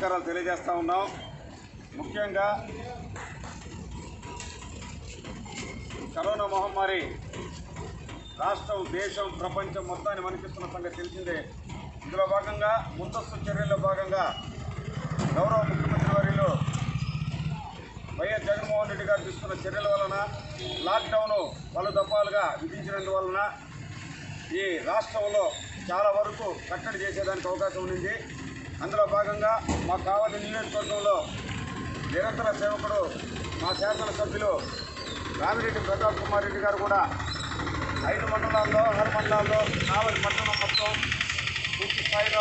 నమస్కారాలు తెలియజేస్తా ఉన్నాం. ముఖ్యంగా కరోనా మహమ్మారి రాష్ట్రం, దేశం, ప్రపంచం మొత్తాన్ని వణికిస్తున్న సంగతి తెలిసిందే. ఇందులో భాగంగా ముందస్తు చర్యల్లో భాగంగా గౌరవ ముఖ్యమంత్రి వర్యులు వైఎస్ జగన్మోహన్ రెడ్డి గారు తీసుకున్న చర్యల వలన లాక్డౌన్ పలు దఫాలుగా విధించినందువలన ఈ రాష్ట్రంలో చాలా వరకు కట్టడి చేసేదానికి అవకాశం ఉంది. అందులో భాగంగా మా కావలి నియోజకవర్గంలో నిరంతర సేవకుడు మా శాసనసభ్యులు రామిరెడ్డి ప్రతాప్ కుమార్ రెడ్డి గారు కూడా 5 మండలాల్లో 6 మండలాల్లో కావలి పట్టణం మొత్తం పూర్తి స్థాయిలో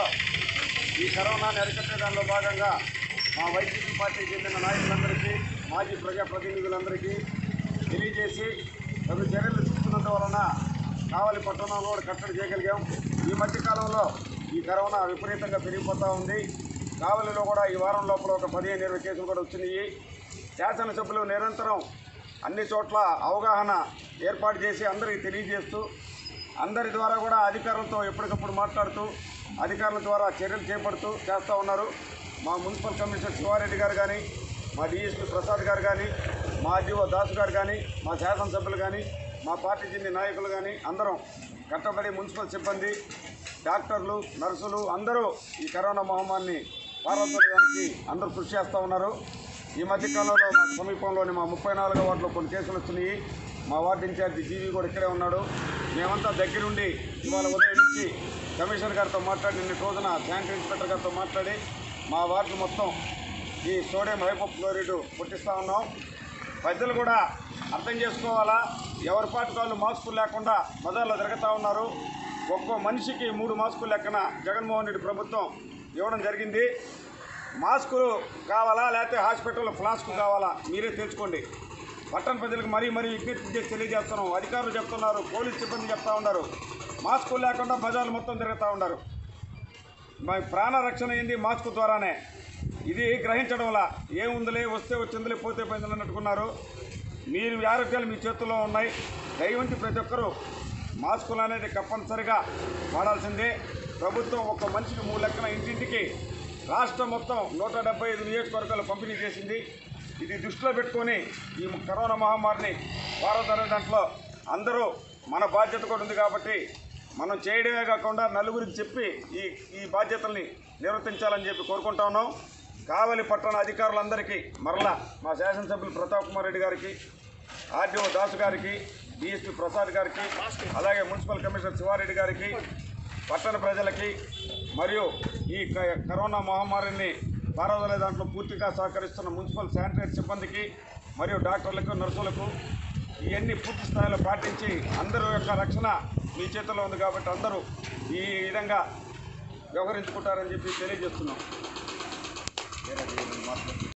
ఈ కరోనాని అరికట్టే దానిలో భాగంగా మా వైసీపీ పార్టీకి చెందిన నాయకులందరికీ, మాజీ ప్రజాప్రతినిధులందరికీ తెలియజేసి తగు చర్యలు తీసుకున్నందువలన కావలి పట్టణంలో కట్టడి చేయగలిగాం. ఈ మధ్యకాలంలో ఈ కరోనా విపరీతంగా పెరిగిపోతూ ఉంది. కావలిలో కూడా ఈ వారం లోపల ఒక 15-20 కేసులు కూడా వచ్చినాయి. శాసనసభ్యులు నిరంతరం అన్ని చోట్ల అవగాహన ఏర్పాటు చేసి అందరికీ తెలియజేస్తూ, అందరి ద్వారా కూడా అధికారులతో ఎప్పటికప్పుడు మాట్లాడుతూ, అధికారుల ద్వారా చర్యలు చేపడుతూ చేస్తూ ఉన్నారు. మా మున్సిపల్ కమిషనర్ శివారెడ్డి గారు కానీ, మా డిఎస్పీ ప్రసాద్ గారు కానీ, మా ఆర్డీఓ దాసు గారు కానీ, మా శాసనసభ్యులు కానీ, మా పార్టీ చెందిన నాయకులు కానీ అందరం కట్టబడి మున్సిపల్ సిబ్బంది, డాక్టర్లు, నర్సులు అందరూ ఈ కరోనా మహమ్మారిని పాల్గొనడానికి అందరూ కృషి చేస్తూ ఉన్నారు. ఈ మధ్యకాలంలో మా సమీపంలోని మా 34వ వార్డులో కొన్ని కేసులు వచ్చినాయి. మా వార్డు ఇన్ఛార్జి జీవీ కూడా ఇక్కడే ఉన్నాడు. మేమంతా దగ్గరుండి ఇవాళ ఉదయం నుంచి కమిషనర్ గారితో మాట్లాడి, నిన్న రోజున శానిటరీ ఇన్స్పెక్టర్ గారితో మాట్లాడి మా వార్డు మొత్తం ఈ సోడియం హైపోక్లోరైడ్ పుట్టిస్తూ ఉన్నాం. ప్రజలు కూడా అర్థం చేసుకోవాలా. ఎవరి పాటు వాళ్ళు మాస్కులు లేకుండా బజార్లో తిరుగుతూ ఉన్నారు. ఒక్కో మనిషికి 3 మాస్కులు లెక్కన జగన్మోహన్ రెడ్డి ప్రభుత్వం ఇవ్వడం జరిగింది. మాస్కులు కావాలా లేకపోతే హాస్పిటల్లో ఫ్లాస్క్ కావాలా మీరే తెలుసుకోండి. పట్టణ ప్రజలకు మరీ విజ్ఞప్తి చేసి తెలియజేస్తున్నాం. అధికారులు చెప్తున్నారు, పోలీసు సిబ్బంది చెప్తా ఉన్నారు, మాస్కులు లేకుండా బజార్లు మొత్తం తిరుగుతూ ఉన్నారు. మా ప్రాణ రక్షణ ఏంది మాస్క్ ద్వారానే. ఇది గ్రహించడంలా ఏముందిలే, వస్తే వచ్చిందిలే, పోతే పోయిందని అన్నట్టుకున్నారు. మీరు ఆరోగ్యాలు మీ చేతుల్లో ఉన్నాయి. దయవంతి ప్రతి ఒక్కరూ మాస్కులు అనేది తప్పనిసరిగా వాడాల్సిందే. ప్రభుత్వం ఒక్క మనిషికి 3 లెక్కన ఇంటింటికి రాష్ట్రం మొత్తం 175 నియోజకవర్గాలు పంపిణీ చేసింది. ఇది దృష్టిలో పెట్టుకొని ఈ కరోనా మహమ్మారిని పారదొరే దాంట్లో అందరూ మన బాధ్యత కూడా ఉంది. కాబట్టి మనం చేయడమే కాకుండా నలుగురికి చెప్పి ఈ బాధ్యతల్ని నిర్వర్తించాలని చెప్పి కోరుకుంటా ఉన్నాం. కావలి పట్టణ అధికారులందరికీ మరలా మా శాసనసభ్యులు ప్రతాప్ కుమార్ రెడ్డి గారికి, ఆర్డీఓ దాసు గారికి, డిఎస్పీ ప్రసాద్ గారికి, అలాగే మున్సిపల్ కమిషనర్ శివారెడ్డి గారికి, పట్టణ ప్రజలకి మరియు ఈ కరోనా మహమ్మారిని పారదొరే దాంట్లో పూర్తిగా సహకరిస్తున్న మున్సిపల్ శానిటరీ సిబ్బందికి మరియు డాక్టర్లకు, నర్సులకు ఇవన్నీ పూర్తి స్థాయిలో పాటించి అందరూ యొక్క రక్షణ మీ చేతుల్లో ఉంది. కాబట్టి అందరూ ఈ విధంగా వ్యవహరించుకుంటారని చెప్పి తెలియజేస్తున్నాం.